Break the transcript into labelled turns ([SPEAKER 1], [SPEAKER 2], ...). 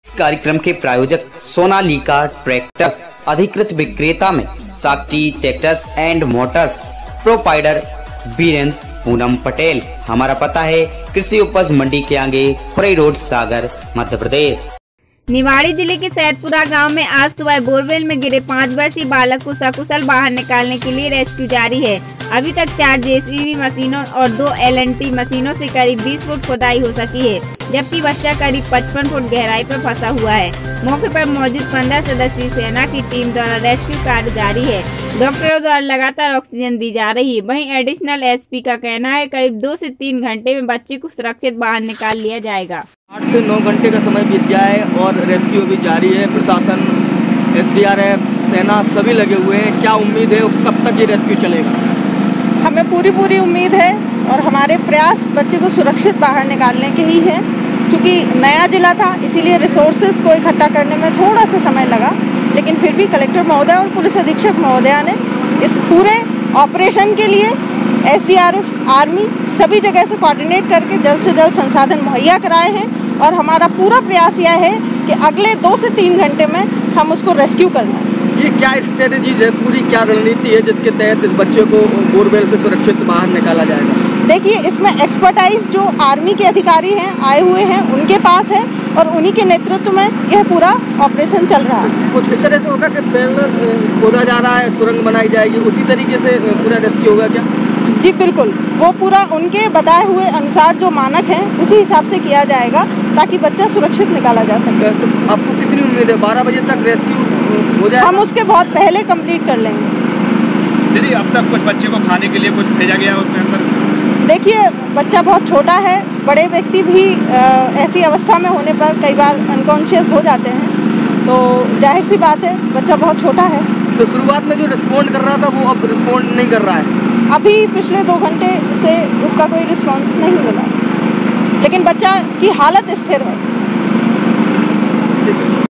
[SPEAKER 1] इस कार्यक्रम के प्रायोजक सोनालिका ट्रैक्टर्स, अधिकृत विक्रेता में Shakti tractors and motors, proprietor Birendra Poonam Patel. हमारा पता है कृषि उपज मंडी के आगे, खुरई रोड, सागर, मध्य प्रदेश।
[SPEAKER 2] निवाड़ी जिले के सैदपुरा गांव में आज सुबह बोरवेल में गिरे 5 वर्षीय बालक को सकुशल बाहर निकालने के लिए रेस्क्यू जारी है। अभी तक 4 जेसीबी मशीनों और 2 एलएनटी मशीनों से करीब 20 फुट खुदाई हो सकी है, जबकि बच्चा करीब 55 फुट गहराई पर फंसा हुआ है। मौके पर मौजूद 15 सदस्यीय सेना की टीम द्वारा रेस्क्यू कार्य जारी है। डॉक्टरों द्वारा लगातार ऑक्सीजन दी जा रही है। वहीं एडिशनल एसपी का कहना है करीब 2 से 3 घंटे में बच्चे को सुरक्षित बाहर निकाल लिया जाएगा।
[SPEAKER 3] 8 से 9 घंटे का समय बीत गया है और रेस्क्यू अभी जारी है। प्रशासन, एसडीआरएफ, सेना सभी लगे हुए हैं। क्या उम्मीद है, कब तक ये रेस्क्यू चलेगा?
[SPEAKER 4] हमें पूरी उम्मीद है और हमारे प्रयास बच्चे को सुरक्षित बाहर निकालने के ही हैं। क्योंकि नया जिला था, इसीलिए रिसोर्सेज को इकट्ठा करने में थोड़ा सा समय लगा, लेकिन फिर भी कलेक्टर महोदय और पुलिस अधीक्षक महोदया ने इस पूरे ऑपरेशन के लिए एसडीआरएफ, आर्मी सभी जगह से कोऑर्डिनेट करके जल्द से जल्द संसाधन मुहैया कराए हैं। और हमारा पूरा प्रयास यह है कि अगले 2 से 3 घंटे में हम उसको रेस्क्यू करना है।
[SPEAKER 3] ये क्या स्ट्रेटजीज है, पूरी क्या रणनीति है जिसके तहत इस बच्चे को बोरवेल से सुरक्षित बाहर निकाला जाएगा?
[SPEAKER 4] देखिए, इसमें एक्सपर्टाइज जो आर्मी के अधिकारी हैं आए हुए हैं, उनके पास है और उन्हीं के नेतृत्व में यह पूरा ऑपरेशन चल रहा है।
[SPEAKER 3] कुछ इस तरह से होगा कि पहले खोदा जा रहा है, सुरंग बनाई जाएगी, उसी तरीके से पूरा रेस्क्यू होगा क्या?
[SPEAKER 4] जी बिल्कुल, वो पूरा उनके बताए हुए अनुसार जो मानक हैं उसी हिसाब से किया जाएगा ताकि बच्चा सुरक्षित निकाला जा सके।
[SPEAKER 3] तो आपको कितनी उम्मीद है 12 बजे तक रेस्क्यू हो जाएगा?
[SPEAKER 4] हम उसके बहुत पहले कंप्लीट कर लेंगे।
[SPEAKER 5] दीदी, अब तक कुछ बच्चे को खाने के लिए कुछ भेजा गया उसके अंदर?
[SPEAKER 4] देखिए, बच्चा बहुत छोटा है, बड़े व्यक्ति भी ऐसी अवस्था में होने पर कई बार अनकॉन्शियस हो जाते हैं, तो जाहिर सी बात है बच्चा बहुत छोटा है।
[SPEAKER 3] तो शुरुआत में जो रिस्पॉन्ड कर रहा था वो अब रिस्पॉन्ड नहीं कर रहा है?
[SPEAKER 4] अभी पिछले 2 घंटे से उसका कोई रिस्पॉन्स नहीं मिला, लेकिन बच्चा की हालत स्थिर है।